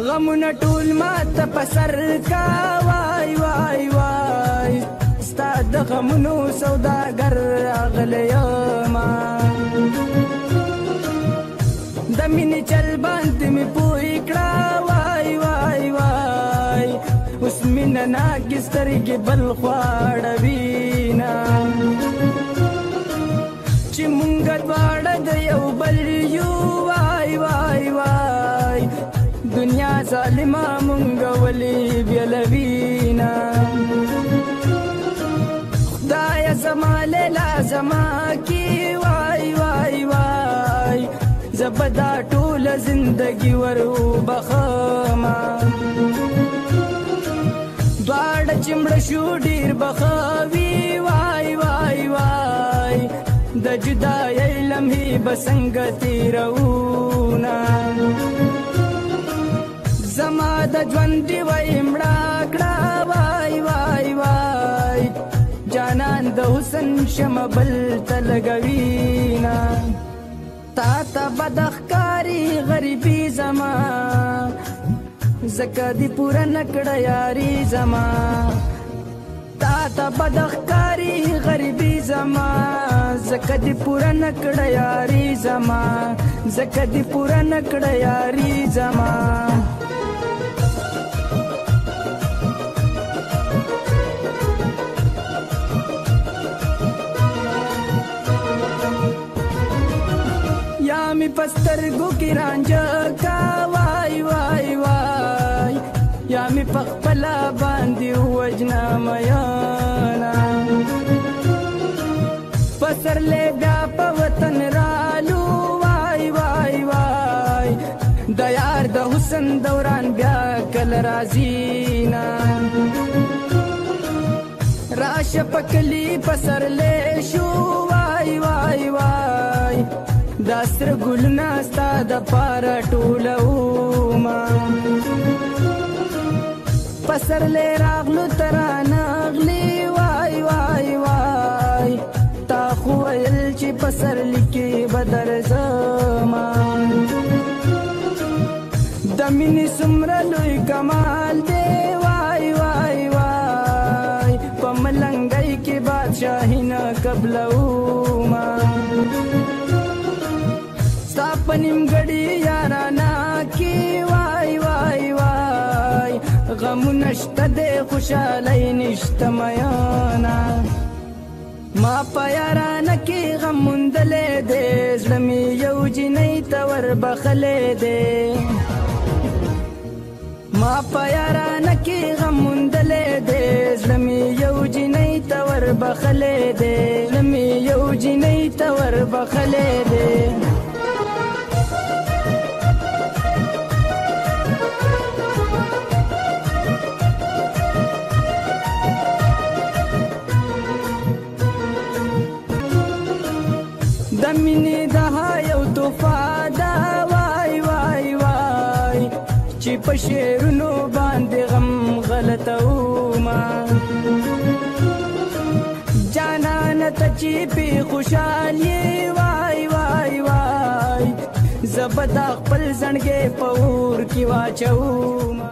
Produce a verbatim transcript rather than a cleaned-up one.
غمونه ټول ماته په سر کا وای وای وای ستا د غمونو سوداګر راغلی یما د مینې چل باندې مې پوه کړه وای وای وای اوس مینه ناکې سترګې بل خوا اړوینه چې مونږ دواړه د یو بل یو وای وای وای دنیا ظالمه مونږ ولې بیلوینه خدایه زما لیلا زما کې وای وای وای زه به دا ټوله زندګي ور وبخمه دواړه چې مړه شو ډېر بخوي وای وای وای د جدایۍ لمحې به څنګه تېروونه زما د ژوند ډېوه یې مړه کړه وای وای وای جانان د حسن شمه بل ته لګوینه تا ته بد ښکاري غریبي زما ځکه دې پوره نه کړه یاري زما تا ته بد ښکاري غریبي زما ځکه دې پوره نه کړه یاري زما ځکه دې پوره نه کړه یاري زما یا می پسترګو کې رانجه کا وای وای وای یا می پخپلا باندې وجنا میانا پسرلې بیا په وطن رالو وای وای وای د یار د حسن دوران بیا کل رازینا راشه پکلی پسرلې شو وای وای وای دا سره ګلونه ستا د پاره ټولومه پسرلی راغلو ترانه اغلي وای وای وای تا خو ویل چې پسرلی کې به درځمه د مینې څومره لوی کمال دی وای وای وای په ملنګۍ کې بادشاهي نه قبلومه ستا په نیمګړي یارانه کې وای وای وای غمونه شته دی خوشحالۍ نشته میانه ما په یارانه کې غم موندلی دی زړه مې یو جینۍ ته وربخلی دی ما په یارانه کې غم موندلی دی زړه مې یو جینۍ ته وربخلی دی زړه مې یو جینۍ ته وربخلی دی د مینې دها یو تحفه ده وای وای وای چې په شعرونو باندې غم غلطومه جانانه ته چې پې خوشحال یې وای وای وای زه به دا خپل زړګی په اور کې واچومه